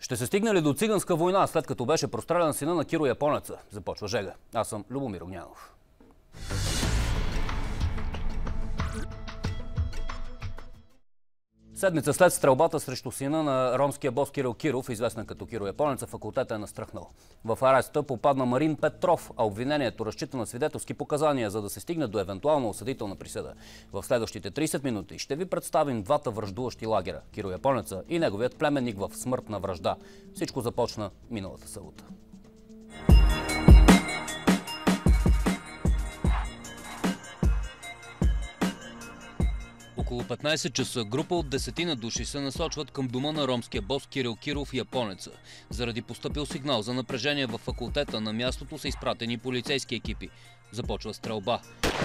Ще се стигне ли до циганска война, след като беше прострелян сина на Киро Японеца? Започва жега. Аз съм Любомир Огнянов. Седмица след стрелбата срещу сина на ромския бос Кирил Киров, известен като Киро Японеца, факултета е настръхнал. В ареста попадна Марин Петров, а обвинението разчита на свидетелски показания, за да се стигне до евентуална осъдителна присъда. В следващите 30 минути ще ви представим двата враждуващи лагера – Киро Японеца и неговият племенник в смъртна вражда. Всичко започна миналата събота. Около 15 часа група от 10 души се насочват към дома на ромския бос Кирил Киров Японеца. Заради постъпил сигнал за напрежение в факултета, на мястото са изпратени полицейски екипи. Започва стрелба.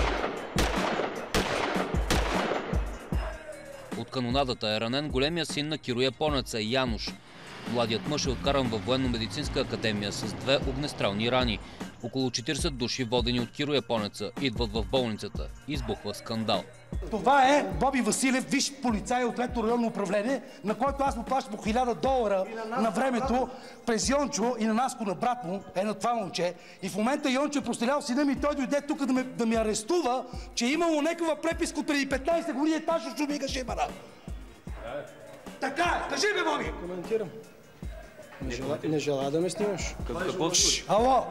От канонадата е ранен големия син на Киро Японеца Януш. Младият мъж е откаран във военно-медицинска академия с 2 огнестрелни рани. Около 40 души, водени от Киро Японеца, идват в болницата. Избухва скандал. Това е Боби Василев, висш полицай от Трето районно управление, на който аз му плащам по $1000 на времето през Йончо и на Наско, на брат му, на това момче. И в момента Йончо е прострелял сина ми и той дойде тук да ме арестува, че е имало някаква преписка от преди 15 години, Ташо Чумига Шибара. Така е! Кажи ме, Боби! Коментирам. Не желая да ме снимаш. Ало!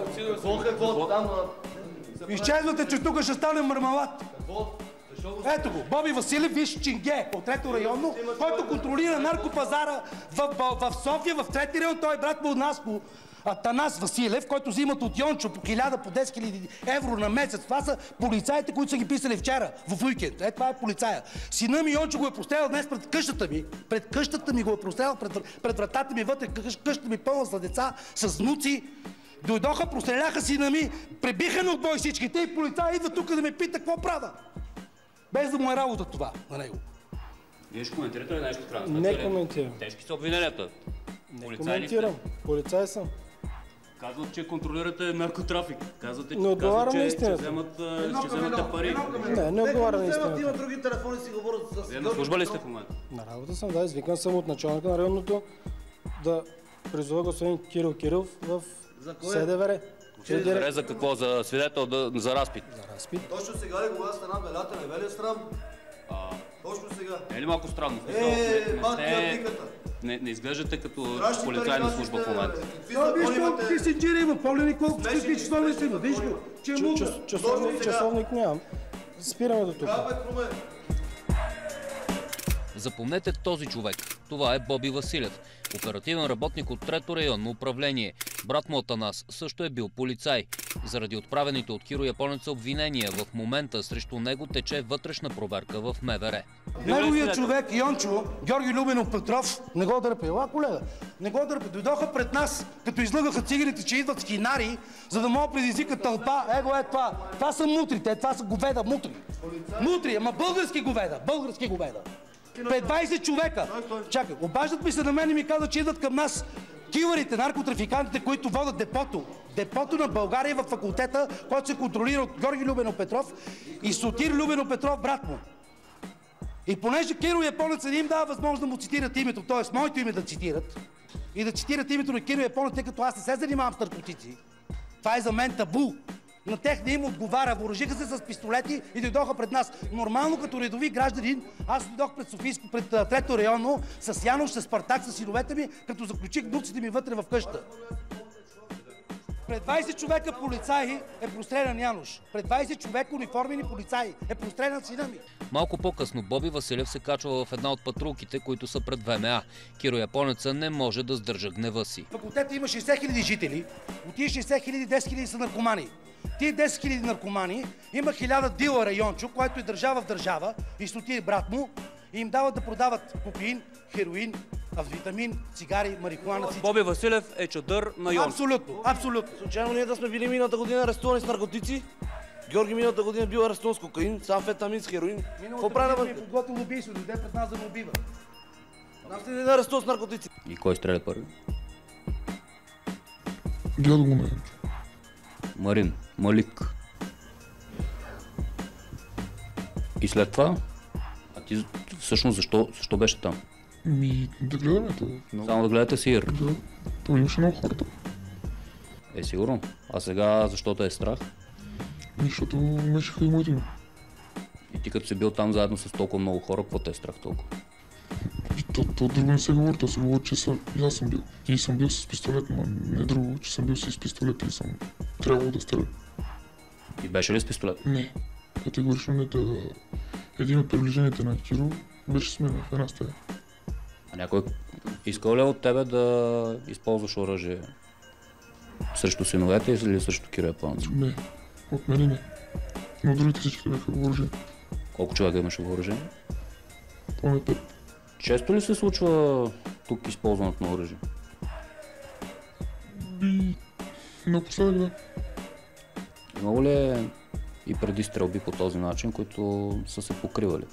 Изчезвате, че тук ще стане мармалат. Ето го, Боби Василев, виж Чинге от Трето районно, който контролира наркопазара в София, в Трети район. Той е брат му от Наско, Атанас Василев, който взимат от Йончо по 1000, по 10 000 евро на месец. Това са полицаите, които са ги писали вчера, в уикенд. Това е полицая. Сина ми Йончо го е прострелял днес пред къщата ми. Пред къщата ми го е прострелял, пред вратата ми вътре, къщата ми пълна с деца, с внуци. Дойдоха, простреляха сина ми, пребиха на отбой всичките и полицая идва тук да ме пита какво правя. Без да му е работа това на него. Вие ще коментирате ли нещо странно? Не коментирам. Тежки са обвиненията. Не коментирам. Полицай съм. Казват, че контролирате наркотрафик. Казвате, че вземате пари. Не отговаря на истината. Има други телефони си говорят с... Вие на служба ли сте в момента? На работа съм, да. Извикан съм от началника на районното да призова господин Кирил Киров в СДВР. За какво? За свидетел? За разпит? За разпит. Точно сега ли, кога стана белята, не бе ли е срам? Точно сега. Не е ли малко странно? Не изглеждате като полицайна служба в момента. Виж колко кисенджира има, помня ли колко часовник има, виж го, че е мудра. Часовник нямам. Спираме до тук. Запомнете този човек. Това е Боби Василев, оперативен работник от Трето районно управление. Брат му Атанас също е бил полицай. Заради отправените от Киро Японеца обвинения, в момента срещу него тече вътрешна проверка в МВР. Неговият човек, Йончо, Георги Любенов Петров, не го дърпи. Ела, колега, не го дърпи. Дойдоха пред нас, като излъгаха циганите, че идват скинари, за да могат предизвикат тълпа. Его е това. Това са мутрите, това са говеда, мутри. Мутри, ама български говеда, български говеда. 20 човека. Чакай, обаждат ми се на мен и ми казват, че идват към нас килърите, наркотрафикантите, които водят депото. Депото на България в факултета, който се контролира от Георги Любенов Петров и Сотир Любенов Петров, брат му. И понеже Киро Японеца не им дава възможност да му цитират името, т.е. моето име да цитират, и да цитират името на Киро Японеца, тъй като аз не се занимавам с наркотици. Това е за мен табу. На тех не им отговаря. Въоръжиха се с пистолети и дойдоха пред нас. Нормално като редови гражданин, аз дойдох пред Софийско, пред Трето районно, с Януш, с Спартак, с синовете ми, като заключих внуците ми вътре в къща. Пред 20 човека полицаи е прострелян Януш. Пред 20 човека униформени полицаи е прострелян сина ми. Малко по-късно Боби Василев се качва в една от патрулките, които са пред ВМА. Киро Японеца не може да сдържа гнева си. Факултета има 60 000 жители. От тия 60 000, 10 000 са наркомани. Тия 10 000 наркомани има 1000 дилъра Йончо, който е държава в държава, и Сотир брат му, и им дават да продават кокаин, хероин, витамин, цигари, марихуана. Боби Василев е чадър на Йончо. Абсолютно, абсолютно. Случайно ние да сме били миналата година арестувани с наркотици? Георги миналата година бил арестуван с кокаин, с амфетамин, с хероин. Какво прави на ми е подготвил убийство, дойде пред нас да ме убива. Нас не е арестуван с наркотици. И кой стреля първи? Георги Марин, Малик. И след това, а ти всъщност защо беше там? Да гледаме това. Само да гледате сир. Да, той имаше много хората. Сигурно. А сега защо те е страх? Защото мешаха и моите име. И ти като си бил там заедно с толкова много хора, какво те е страх толкова? То друго не се говори, то се говори, че аз съм бил. И съм бил с пистолет, но не друго, че съм бил с пистолет и съм трябвало да стреля. И беше ли с пистолет? Не. Категорично не. Един от приближените на Киро беше с мен в една стая. А някой искал ли от тебе да използваш оръжие срещу синовете или срещу Киро Японец? Не. От мен не. Но другите всички бяха въоръжени. Колко човека имаше въоръжение? Поне 5. Често ли се случва тук използването на оръжие? И напоследък да. Имало ли и преди стрелби по този начин, които са се покривали?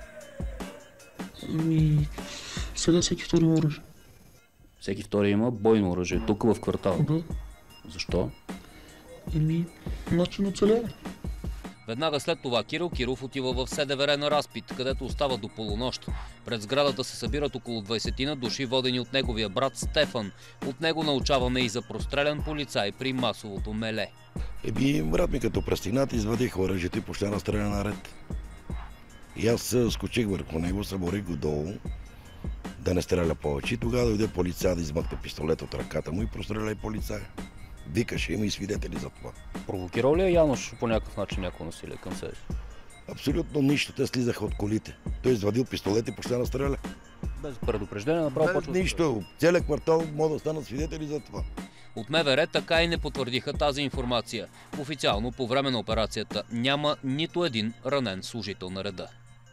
Сега всеки втори има оръжие. Всеки втори има бойно оръжие, тук в квартала. Да. Защо? Начин оцеляване. Веднага след това Кирил Киров отива в СДВР на разпит, където остава до полунощ. Пред сградата се събират около 20 души, водени от неговия брат Стефан. От него научаваме и за прострелян полицай при масовото меле. Брат ми като пристигнат, извадих оръжието и почна да стреля наред. И аз скочих върху него, съборих го долу, да не стреля повече. И тогава дойде полицай да измъкне пистолет от ръката му и простреля и полицая. Викаше, има и свидетели за това. Провокирал ли е Януш по някакъв начин някакво насилие към себе си? Абсолютно нищо. Те слизаха от колите. Той извадил пистолет и почна да стреля. Без предупреждение направо почва да нищо. Целият квартал може да станат свидетели за това. От МВР така и не потвърдиха тази информация. Официално по време на операцията няма нито един ранен служител на реда.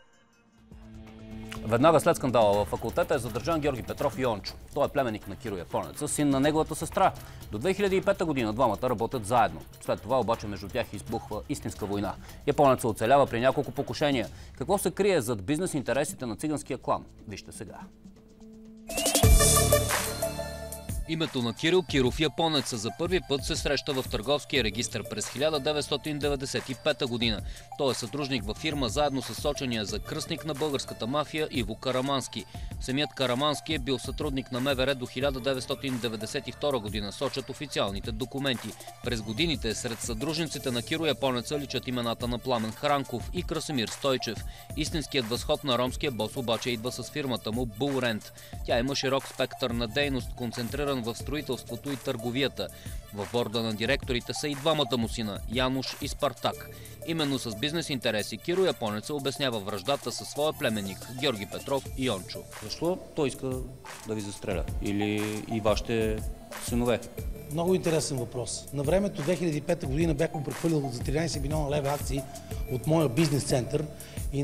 Веднага след скандала във факултета е задържан Георги Петров Йончо. Той е племенник на Киро Японеца, син на неговата сестра. До 2005 година двамата работят заедно. След това обаче между тях избухва истинска война. Японеца оцелява при няколко покушения. Какво се крие зад бизнес интересите на циганския клан? Вижте сега. Името на Кирил Киров Японеца за първи път се среща в търговския регистър през 1995 година. Той е съдружник във фирма заедно с сочения за кръстник на българската мафия Иво Карамански. Самият Карамански е бил сътрудник на МВР до 1992 година, сочат официалните документи. През годините сред съдружниците на Киро Японеца личат имената на Пламен Хранков и Красимир Стойчев. Истинският възход на ромския бос обаче идва с фирмата му Булрент. Тя има широк спектър на дейност, концентриран в строителството и търговията. В борда на директорите са и двамата му сина – Януш и Спартак. Именно с бизнес интереси Киро Японеца обяснява враждата със своя племенник Георги Петров и Йончо. Защо той иска да ви застреля? Или и вашите синове? Много интересен въпрос. На времето 2005 година бях му прехвърлил за 13 милиона лева акции от моя бизнес център и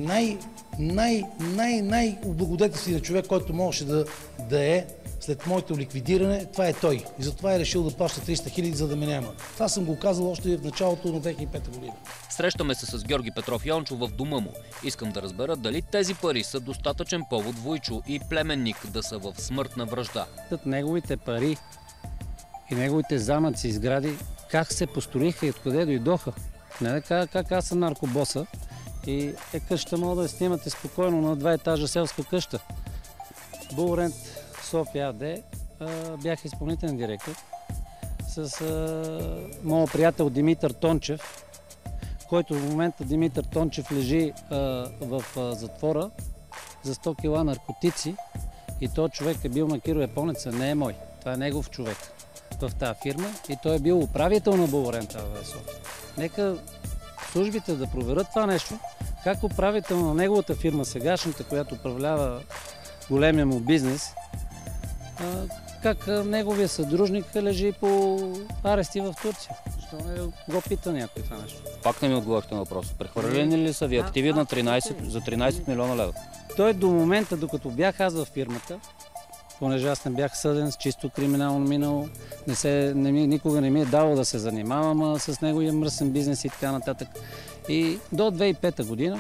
най-облагодетелственият човек, който можеше да е след моето ликвидиране, това е той. И затова е решил да плаща 300 хиляди, за да ме няма. Това съм го казал още в началото на 2005 година. Срещаме се с Георги Петров Йончо в дома му. Искам да разбера дали тези пари са достатъчен повод Войчо и племенник да са в смъртна вражда. Неговите пари и неговите замъци и сгради, как се построиха и откъде дойдоха. Не да кажа как аз съм наркобоса и къща мога да снимате спокойно на 2 етажа селска къща. Булрент София АД бях изпълнителен директор с моят приятел Димитър Тончев, който в момента Димитър Тончев лежи в затвора за 100 кила наркотици и този човек е бил на Киро Японеца, не е мой. Това е негов човек в тази фирма и той е бил управител на Булрент АД София. Нека службите да проверят това нещо, как управител на неговата фирма, сегашната, която управлява големия му бизнес, как неговия съдружник лежи по арести в Турция. Защо не го пита някой това нещо? Пак не ми отговорихте на въпроса. Прехвърлени ли са ви активи за 13 милиона лева? Той до момента, докато бях аз във фирмата, понеже аз не бях съден с чисто криминално минало, никога не ми е давал да се занимавам с неговия мръсен бизнес и така нататък. И до 2005 година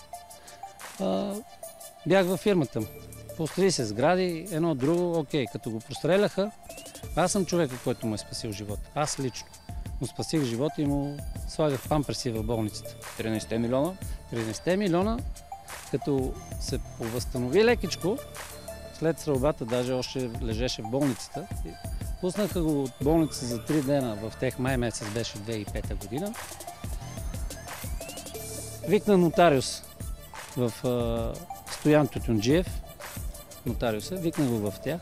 бях във фирмата му. Построи се сгради, едно друго, окей. Като го простреляха, аз съм човека, който му е спасил живота. Аз лично му спасих живота и му слагах памперси в болницата. 13 милиона? 13 милиона, като се повъзстанови лекичко, след стрелбата, даже още лежеше в болницата. Пуснаха го от болница за 3 дена, в тех май месец беше 2005 година. Викна нотариус в Стоян Тютюнджиев, нотариуса, викна го в тях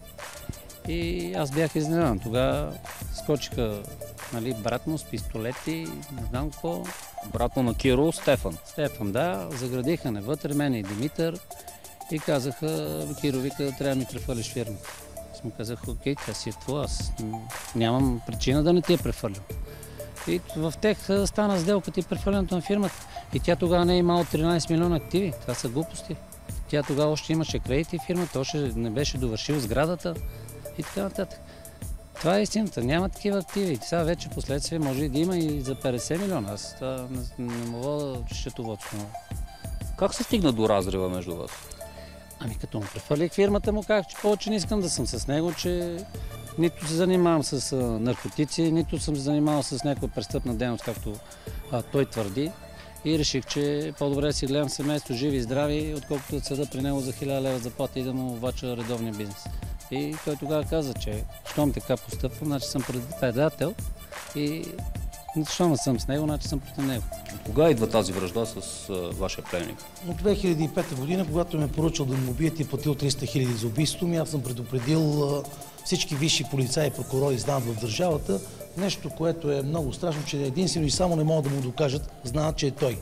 и аз бях изненадан. Тогава скочиха, нали, брат му с пистолети, не знам какво. Брат му на Киро, Стефан. Стефан, да, заградиха не вътре, мен и Димитър и казаха, Киро, вика, трябва да ми прехвърлиш фирмата. Аз му казах, окей, тя си е твоя, аз нямам причина да не ти я прехвърлям. И в тех стана сделката и прехвърлянето на фирмата. И тя тогава не е имала 13 милиона активи. Това са глупости. Тя тогава още имаше кредити в фирмата, още не беше довършил сградата и така нататък. Това е истината. Няма такива активи. Сега вече последствие може и да има и за 50 милиона. Аз това не мога да счетоводствам. Как се стигна до разрива между вас? Ами като му прехвърлих фирмата, му казах, че повече не искам да съм с него, че нито се занимавам с наркотици, нито съм се занимавал с някаква престъпна дейност, както той твърди. И реших, че по-добре да си гледам семейство живи и здрави, отколкото да седа при него за 1000 лева заплата и да му вача редовния бизнес. И той тогава каза, че щом така постъпвам, значи съм предател и щом съм с него, значи съм против него. Кога идва тази вражда с вашия пленник? От 2005 година, когато ме поръчал да му убият и платил 300 хиляди за убийството ми, аз съм предупредил всички висши полицаи и прокурори, знам в държавата. Нещо, което е много страшно, че единствено и само не могат да му докажат, знаят, че е той.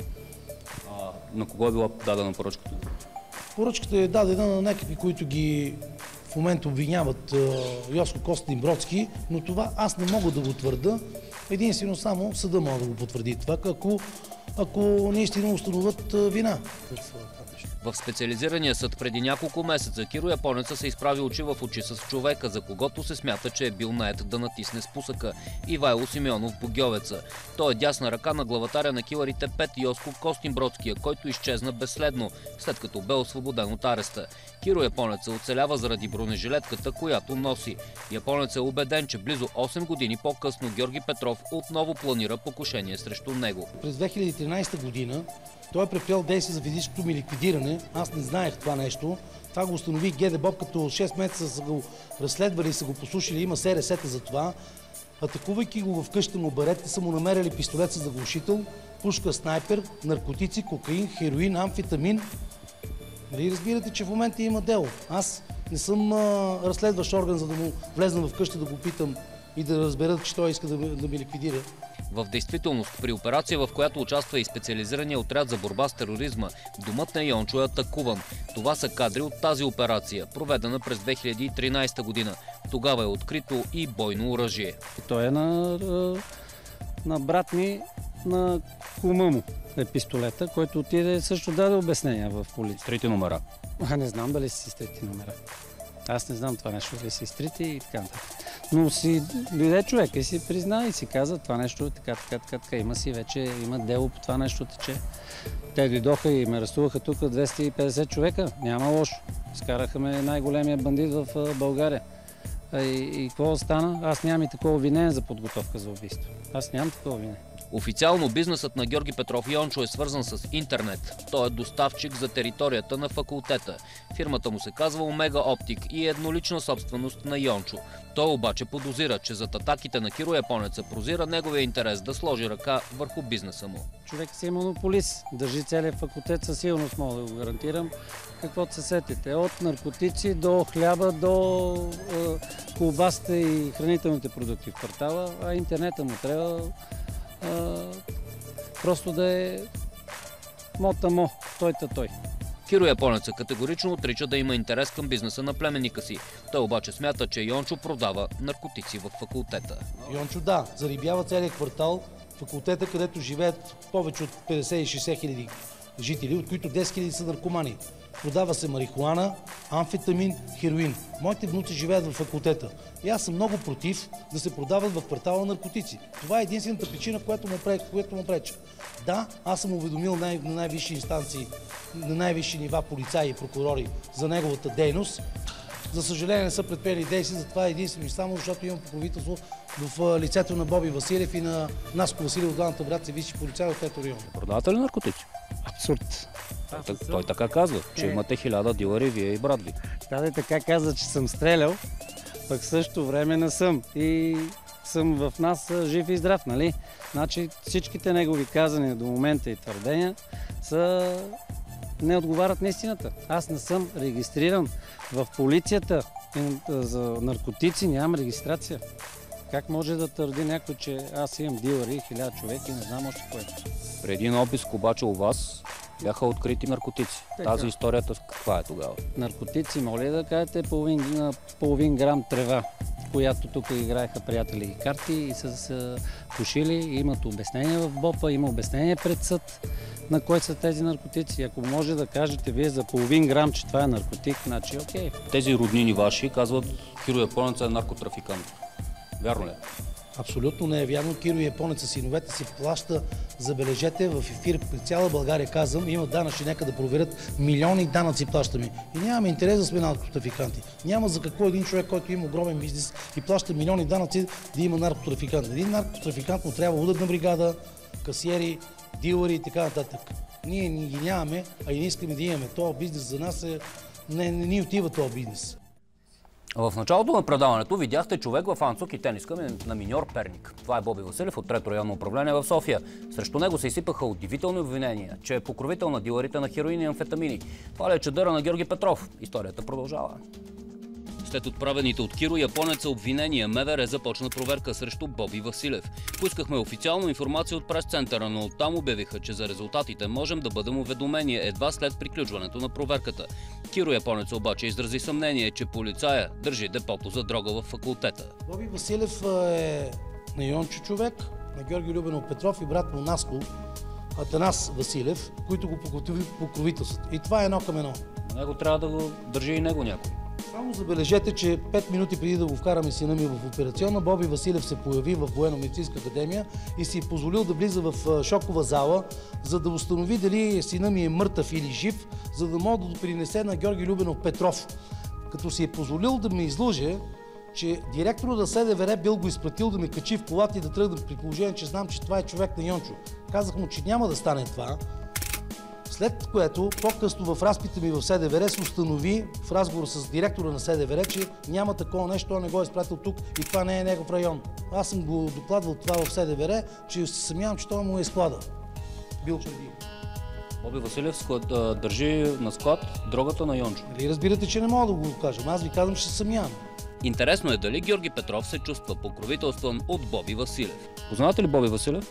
На кого е била дадена поръчката? Поръчката е дадена на някакви, които ги в момента обвиняват Йоско Костин Бродски, но това аз не мога да го твърда. Единствено само съда може да го потвърди това, ако наистина установят вина. В специализирания съд преди няколко месеца Киро Японеца се изправи очи в очи с човека, за когото се смята, че е бил нает да натисне спусъка – Ивайло Симеонов Богьовеца. Той е дясна ръка на главатаря на килърите Пет Йоско Костин Бродския, който изчезна безследно, след като бе освободен от ареста. Киро Японеца оцелява заради бронежилетката, която носи. Японец е убеден, че близо 8 години по-късно Георги Петров отново планира покушение срещу него. През 2013 година той е предприел действие за физическото ми ликвидиране. Аз не знаех това нещо. Това го установи ГДБОП, като 6 месеца са го разследвали и са го послушали. Има СРС-та за това. Атакувайки го в къщата му баретите, са му намерили пистолет с заглушител, пушка снайпер, наркотици, кокаин, хероин, амфетамин. Нали разбирате, че в момента има дело. Аз не съм разследващ орган, за да му влезна в къща да го питам и да разберат, че той иска да ми ликвидира. В действителност, при операция, в която участва и специализирания отряд за борба с тероризма, домът на Йончо е атакуван. Това са кадри от тази операция, проведена през 2013 година. Тогава е открито и бойно оръжие. Той е на брат ми, на кума му е пистолета, който отиде също даде обяснения в полиция. Трите номера. Не знам дали си с трети номера. Аз не знам това нещо, дали си с трети и така нататък. Но си дойде човек и си призна и си каза това нещо е така. Има си вече, има дело по това нещо тече. Те дойдоха и ме арестуваха тук 250 човека. Няма лошо. Скараха ме най-големия бандит в България. И какво стана? Аз нямам и такова обвинение за подготовка за убийство. Аз нямам такова обвинение. Официално бизнесът на Георги Петров Йончо е свързан с интернет. Той е доставчик за територията на факултета. Фирмата му се казва Омега Оптик и е еднолична собственост на Йончо. Той обаче подозира, че зад атаките на Киро Японеца прозира неговия интерес да сложи ръка върху бизнеса му. Човек си е монополист. Държи целият факултет, със сигурност мога да го гарантирам. Каквото се сетите. От наркотици до хляба, до колбасите и хранителните продукти в квартала, а интернета му трябва просто да е мота-мо, той. Киро Японеца категорично отрича да има интерес към бизнеса на племенника си. Той обаче смята, че Йончо продава наркотици в факултета. Йончо зарибява целият квартал, факултета, където живеят повече от 50-60 хиляди жители, от които 10 хиляди са наркомани. Продава се марихуана, амфетамин, хероин. Моите внуци живеят в факултета. И аз съм много против да се продават в квартала наркотици. Това е единствената причина, която му пречи. Да, аз съм уведомил на най-висши инстанции, на най-висши нива полицаи и прокурори за неговата дейност. За съжаление не са предприели действия, затова е единствено и само, защото имам покровителство в лицето на Боби Василев и на Наско Василев от главната брат, висши полицаи от Ето район. Продавате ли наркотици? Абсурд. Той така казва, че имате 1000 дилъри, вие и брат ви. Да, така каза, че съм стрелял, пък също време не съм. И съм в нас жив и здрав, нали? Значи всичките негови казания до момента и твърдения не отговарят на истината. Аз не съм регистриран в полицията за наркотици, нямам регистрация. Как може да твърди някой, че аз имам дилъри, 1000 човек и не знам още кое? При един обиск обаче у вас бяха открити наркотици. Тази историята каква е тогава? Наркотици, моля да кажете половин грам трева, която тук играеха приятели и карти и са пушили. Имат обяснение в БОПа, има обяснение пред съд на кой са тези наркотици. Ако може да кажете вие за половин грам, че това е наркотик, значи окей. Тези роднини ваши казват, Киро Японец е наркотрафикант. Вярно ли? Абсолютно не е вярно. Киро Японеца синовете си плаща, забележете, в ефир при цяла България казвам, има данъчни, нека да проверят, милиони данъци плащаме. И нямаме интерес да сме наркотрафиканти. Няма за какво един човек, който има огромен бизнес и плаща милиони данъци, да има наркотрафикант. Един наркотрафикант му трябва ударна бригада, касиери, дилъри и така нататък. Ние ги нямаме, а и не искаме да имаме. Това бизнес за нас не ни отива този бизнес. В началото на предаването видяхте човек в анцук и тениска на миньор Перник. Това е Боби Василев от Трето районно управление в София. Срещу него се изсипаха удивителни обвинения, че е покровител на дилърите на хероин и амфетамини. Това е чадъра на Георги Петров. Историята продължава. След отправените от Киро Японеца обвинения, МВР започна проверка срещу Боби Василев. Поискахме официална информация от прес-центъра, но оттам обявиха, че за резултатите можем да бъдем уведомени едва след приключването на проверката. Киро Японеца обаче изрази съмнение, че полицая държи депото за дрога в факултета. Боби Василев е на Йончо човек, на Георги Любенов Петров и брат му Наско, Атанас Василев, които го покровителстват. И това е едно към едно. На него трябва да го държи и него някой. Само забележете, че 5 минути преди да го вкараме сина ми в операционна, Боби Василев се появи в Военно-медицинска академия и си е позволил да влиза в шокова зала, за да установи дали сина ми е мъртъв или жив, за да мога да допринесе на Георги Любенов Петров. Като си е позволил да ме излъже, че директорът на СДВР бил го изпратил да ме качи в колата и да тръгна, при положение, че знам, че това е човек на Йончо. Казах му, че няма да стане това. След което, по-късно в разпита ми в СДВР се установи в разговор с директора на СДВР, че няма такова нещо, той не го е изпратил тук и това не е негов район. Аз съм го докладвал това в СДВР, че се съмнявам, че той му е склада. Бил преди. Боби Василев държи на склад дрогата на Йончо. Нали разбирате, че не мога да го кажем. Аз ви казвам, че се съмнявам. Интересно е дали Георги Петров се чувства покровителстван от Боби Василев. Познавате ли Боби Василев?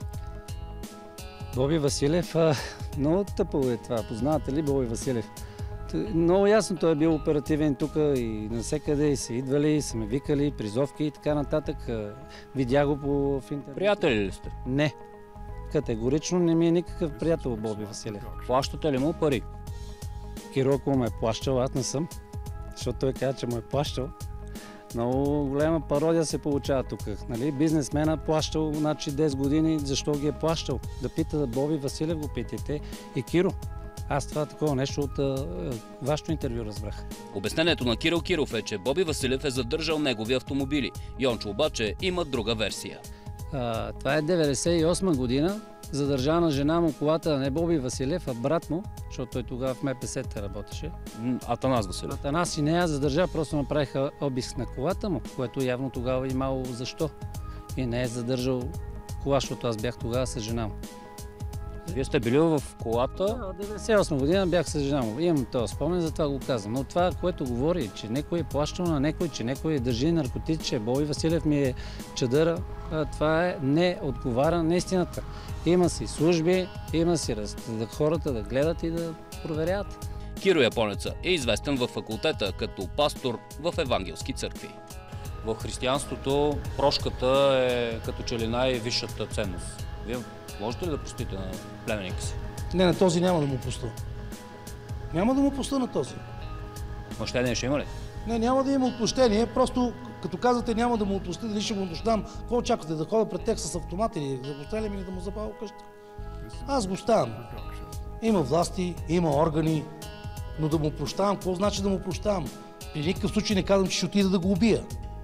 Боби Василев, много тъпо е това. Познавате ли Боби Василев? Много ясно, той е бил оперативен тук и навсекъде и са идвали, и са ме викали, призовки и така нататък. Видя го в интернет. Приятели ли сте? Не. Категорично не ми е никакъв приятел Боби Василев. Плащате ли му пари? Киро, ако ме е плащал, аз не съм. Защото той каза, че му е плащал. Много голяма пародия се получава тук. Нали? Бизнесмена плащал 10 години, защо ги е плащал? Да пита Боби Василев, го питайте и Киро. Аз това такова нещо от вашето интервю разбрах. Обяснението на Кирил Киров е, че Боби Василев е задържал негови автомобили. Йончо обаче има друга версия. Това е 98 година. Задържана жена му колата, не Боби Василев, а брат му, защото той тогава в МПС-та работеше. Атанас Василев. Атанас и не я задържа, просто направиха обиск на колата му, което явно тогава имало защо. И не е задържал кола, защото аз бях тогава с жена му. Вие сте били в колата? Да, 98 година бях с жена му. Имам този спомен, затова го казвам. Но това, което говори, че някой е плащал на някой, че някой държи наркотици, че Боби Василев ми е чадъра, това не отговаря на истината. Има си служби, има си хората да гледат и да проверят. Киро Японеца е известен във факултета като пастор в евангелски църкви. В християнството прошката е като че ли най-висшата ценност. Вие можете ли да простите на племенника си? Не, на този няма да му пуста. Няма да му пуста на този. Отмъщение ще има ли? Не, няма да има отмъщение, просто като казвате няма да му отпусти, дали ще му отмъщам, какво очаквате, да ходя пред тях с автомат или да го стрелям или да му запаля къща? Аз го ставам. Има власти, има органи, но да му прощавам, какво значи да му прощавам? При никакъв случай не казвам, че ще отида да го убия.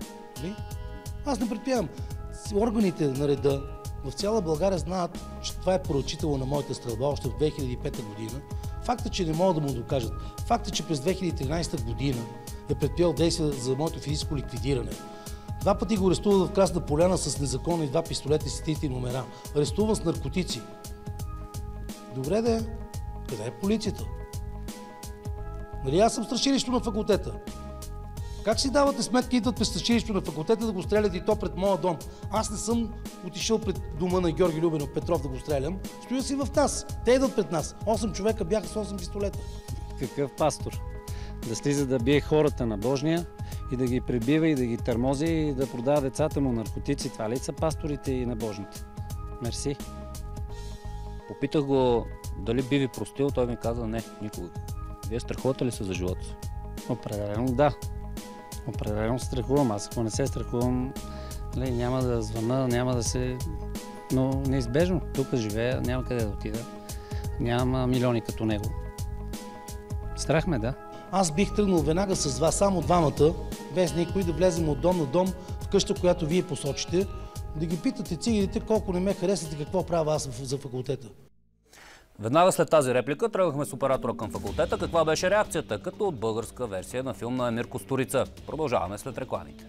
Аз не предприемам. Органите на реда в цяла България знаят, че това е поръчително на моята стрелба още в 2005 година. Факт е, че не могат да му докажат. Факт е, че през 2013 година е предприел действия за моето физическо ликвидиране. 2 пъти го арестуват в Красна поляна с незаконни 2 пистолета и с 3 номера. Арестуван с наркотици. Добре де, къде е полицията? Нали аз съм страшилище на факултета? Как си давате сметка, идват през страшилището на факултета да го стрелят и то пред моя дом? Аз не съм отишъл пред дома на Георги Любенов Петров да го стрелям. Стоя си в нас. Те идват пред нас. 8 човека бяха с 8 пистолета. Какъв пастор? Да слиза да бие хората на Божния и да ги пребива и да ги търмози и да продава децата му наркотици. Това ли са пасторите и набожните? Мерси. Попитах го дали би ви простил, той ми каза не, никога. Вие страхувате ли се за живота си? Определено да. Определено страхувам. Аз ако не се страхувам, няма да звъна, няма да се... Но неизбежно. Тук живея, няма къде да отида. Няма милиони като него. Страх ме, да. Аз бих тръгнал веднага с вас, само двамата, без никой, да влезем от дом на дом в къща, която вие посочите, да ги питате циганите колко не ме харесат и какво правя аз за факултета. Веднага след тази реплика тръгнахме с оператора към факултета. Каква беше реакцията, като от българска версия на филм на Емир Кустурица? Продължаваме след рекламите.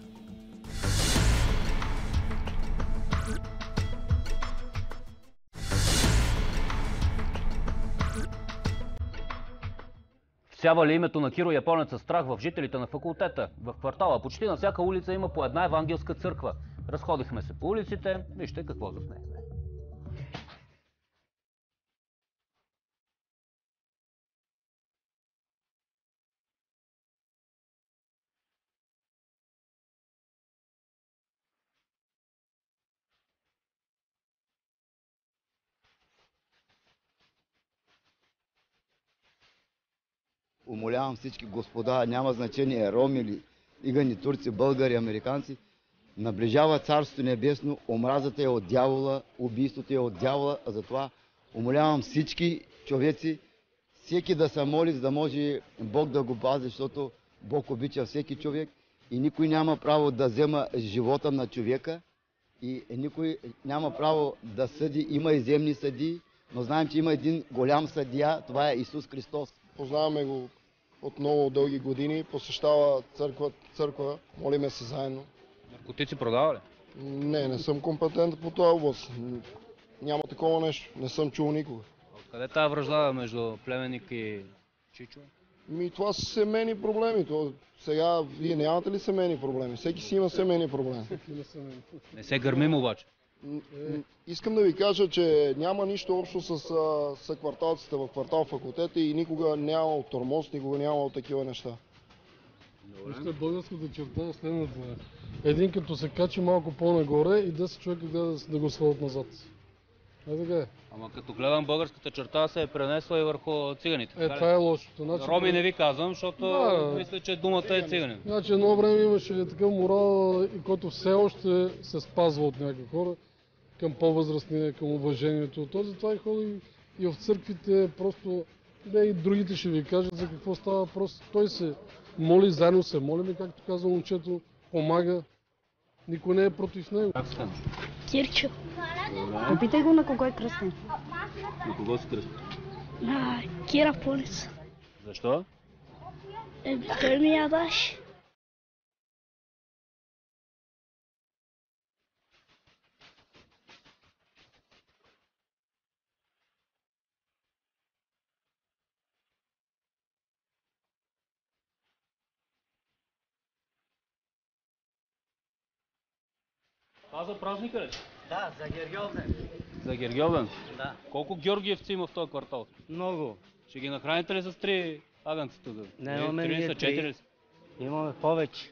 Всява ли името на Киро Японеца страх в жителите на факултета? В квартала почти на всяка улица има по една евангелска църква. Разходихме се по улиците, вижте какво заснехме. Умолявам всички господа, няма значение роми или игани, турци, българи, американци, наближава Царството небесно, омразата е от дявола, убийството е от дявола, а затова умолявам всички човеци, всеки да се моли, за да може Бог да го пази, защото Бог обича всеки човек и никой няма право да взема живота на човека и никой няма право да съди, има и земни съдии, но знаем, че има един голям съдия, това е Исус Христос. Познаваме го от много дълги години, посещава църква, молиме се заедно. Наркотици продава ли? Не съм компетент по това област. Няма такова нещо, не съм чул никога. Откъде тази вражда между племенник и Чичо? Това са семейни проблеми. Сега вие нямате ли семейни проблеми? Всеки си има семейни проблеми. Не се гърмим обаче. Искам да ви кажа, че няма нищо общо с кварталците в квартал факултета и никога няма тормоз, никога няма такива неща. Вижте, българската черта е следната. Един като се качи малко по-нагоре и 10 човека да го свалят назад. Така е. Ама като гледам, българската черта се е пренесла и върху циганите. Това е лошото. Значи, роми не ви казвам, защото мисля, че думата е циганин. Значи едно време имаше такъв морал, и който все още се спазва от някакви хора към по-възрастни, към уважението. Този това и ходи и в църквите, просто и другите ще ви кажат за какво става въпрос. Той се моли, заедно се молим, както казва момчето, помага. Никой не е против него. Как стане? Кирчо. Попитай го на кого е кръстен. На кого си кръстен? На Кира Понец. Защо? Той ми я даш. Това за празника ли? Да, за Гергьовден. За Гергьовден? Да. Колко георгиевци има в този квартал? Много. Ще ги нахраните ли с 3 агънци тук? Не, имаме ние 4 са? Имаме повече.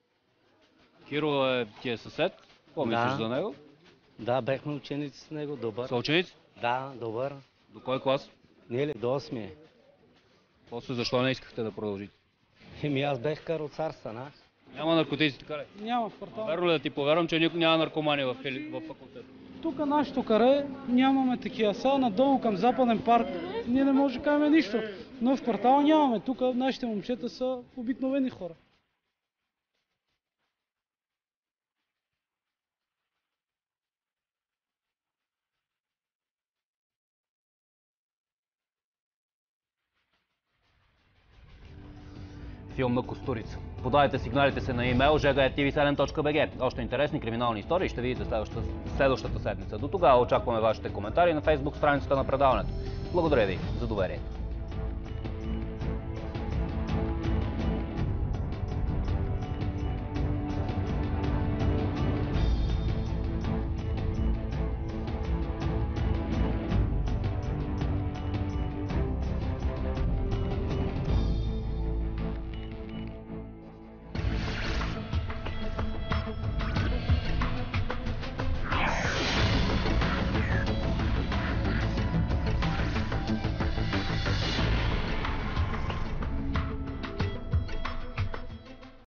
Киро ти е съсед? Какво мислиш за него? Да, бехме ученици с него, добър. Са ученици? Да, добър. До кой клас? Ние ли? До 8. После защо не искахте да продължите? Аз бех кароцар стана. Няма наркотици, така ли? Няма в квартала. Верно ли да ти повярвам, че няма наркомани в факултета? Тук нашето каре нямаме такива. Сега надолу към Западен парк ние не може да кажем нищо. Но в квартала нямаме. Тук нашите момчета са обикновени хора. Филм на Костурица. Подайте сигналите се на имейл jega@tv7.bg. Още интересни криминални истории ще видите следващата седмица. До тогава очакваме вашите коментари на фейсбук страницата на предаването. Благодаря ви за доверието.